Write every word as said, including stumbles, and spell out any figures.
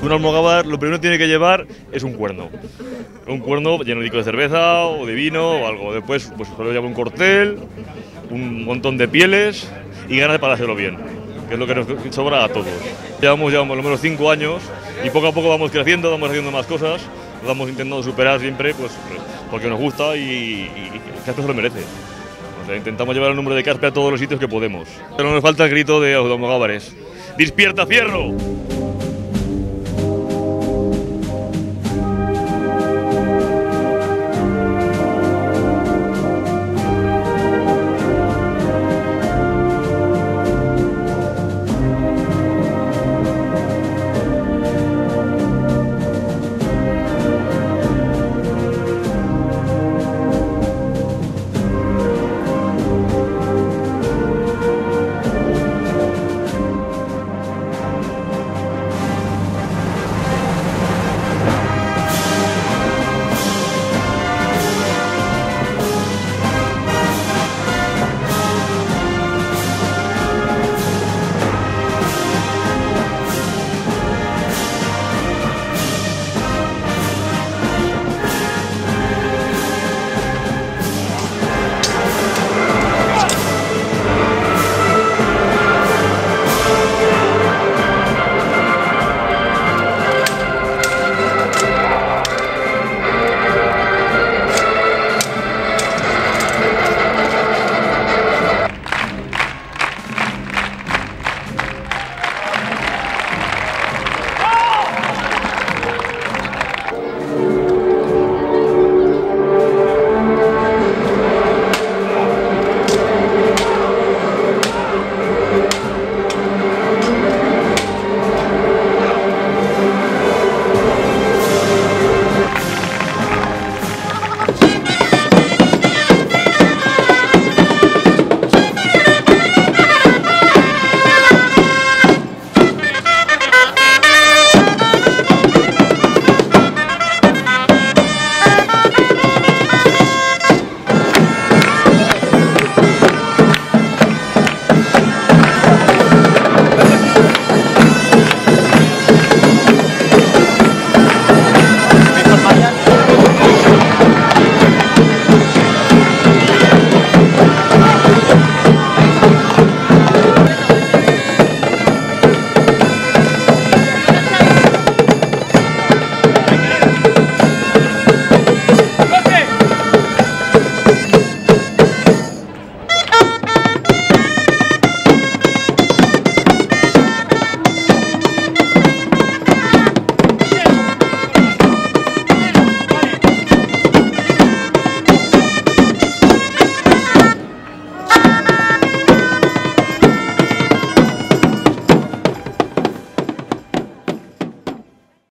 Un almogávar lo primero que tiene que llevar es un cuerno. Un cuerno lleno de cerveza o de vino o algo. Después pues solo lleva un cortel, un montón de pieles y ganas de pasárselo bien, que es lo que nos sobra a todos. Llevamos ya por lo menos cinco años y poco a poco vamos creciendo, vamos haciendo más cosas, nos vamos intentando superar siempre, pues porque nos gusta y, y Caspe se lo merece. O sea, intentamos llevar el nombre de Caspe a todos los sitios que podemos. Pero no nos falta el grito de los almogávares. ¡Despierta, Fierro!